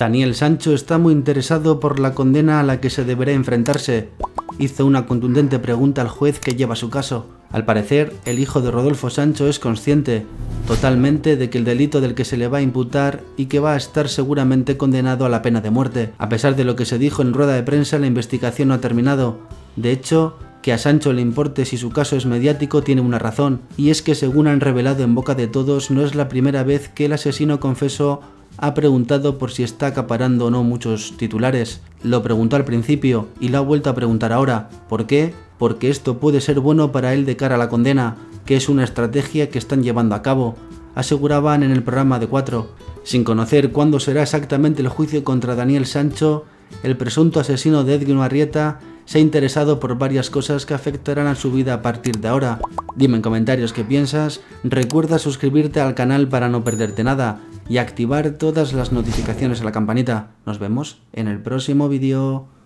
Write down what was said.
Daniel Sancho está muy interesado por la condena a la que se deberá enfrentarse. Hizo una contundente pregunta al juez que lleva su caso. Al parecer, el hijo de Rodolfo Sancho es consciente totalmente de que el delito del que se le va a imputar y que va a estar seguramente condenado a la pena de muerte. A pesar de lo que se dijo en rueda de prensa, la investigación no ha terminado. De hecho, que a Sancho le importe si su caso es mediático tiene una razón, y es que según han revelado en boca de todos, no es la primera vez que el asesino confeso ha preguntado por si está acaparando o no muchos titulares. Lo preguntó al principio y lo ha vuelto a preguntar ahora. ¿Por qué? Porque esto puede ser bueno para él de cara a la condena, que es una estrategia que están llevando a cabo, aseguraban en el programa de 4. Sin conocer cuándo será exactamente el juicio contra Daniel Sancho, el presunto asesino de Edwin Arrieta se ha interesado por varias cosas que afectarán a su vida a partir de ahora. Dime en comentarios qué piensas, recuerda suscribirte al canal para no perderte nada y activar todas las notificaciones a la campanita. Nos vemos en el próximo vídeo.